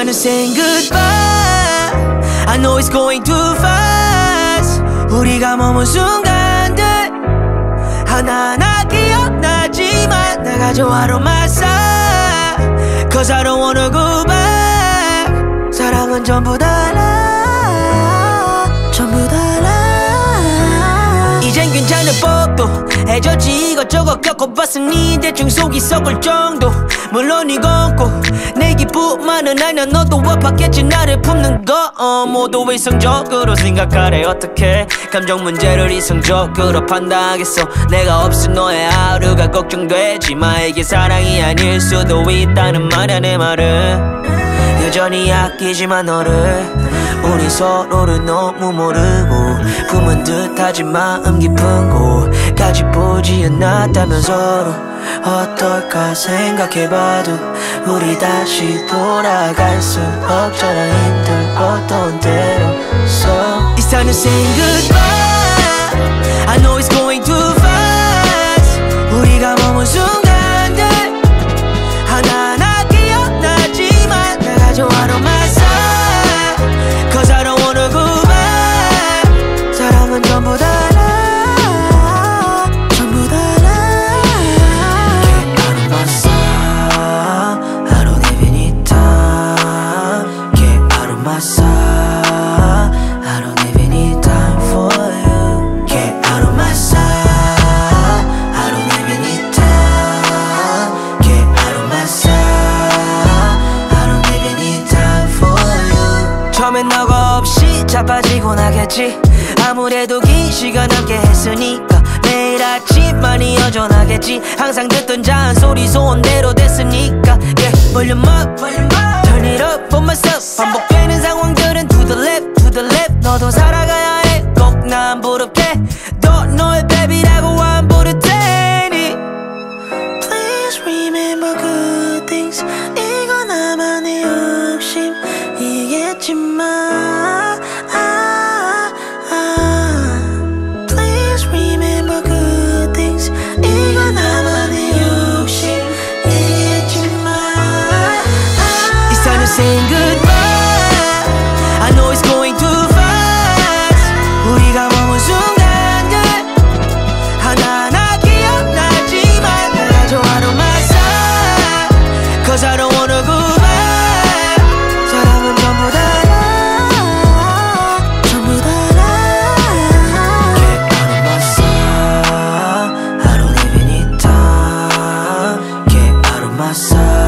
time to say goodbye. I know it's going too fast. 우리가 머문 순간들 하나하나 기억나지만 내가 좋아로 마사. Cause I don't wanna go back. 사랑은 전부 달라, 전부 달라. 이젠 괜찮은 법도 해졌지. 이것저것 겪어봤으니 대충 속이 썩을 정도. 물론 이건 꼭 내 기쁨만은 아니야. 너도 아팠겠지 나를 품는 거. 모두 이성적으로 생각하래. 어떻게 감정 문제를 이성적으로 판단하겠어. 내가 없은 너의 하루가 걱정되지만 이게 사랑이 아닐 수도 있다는 말이야. 내 말은 여전히 아끼지만 너를. 우리 서로를 너무 모르고 품은 듯하지 마음 깊은 곳까지 보지 않았다면 서로 어떨까 생각해봐도 우리 다시 돌아갈 수 없잖아. 힘들었던 대로. So it's time to say goodbye. I know it's going too fast. 우리가 머문 순간들 하나하나 기억나지만 내가 좋아로 마사. Cause I don't wanna go back. 사랑은 전부 달라, 전부 달라. Get out of my sight. I don't even need time. Get out of my sight. I don't even need time for you. Get out of my sight. I don't even need time. Get out of my sight. I don't even need time for you. 처음엔 너가 없이 자빠지고 나겠지. 아무래도 긴 시간 함께 했으니까 매일 아침만이 여전하겠지. 항상 듣던 자한 소리 소원대로 됐으니까. Yeah, 볼륨 up, turn it up for myself. 반복되는 상황들은 to the left, to the left. 너도 살아가야 해, 꼭 나 안 부럽게. 너 너의 baby라고 안 부를 테니. Please remember good things. 이건 나만의 욕심이겠지만 Please remember good things. 이건 나만의 욕심이겠지만 It's time to say goodbye. I know it's going too fast. 우리가 머문 순간들 하나하나 기억나지만 내가 좋아로 마사. Cause I don't wanna go back. 사랑은 전부 달라, 전부 달라. Get out of my sight. I don't even need time. Get out of my sight.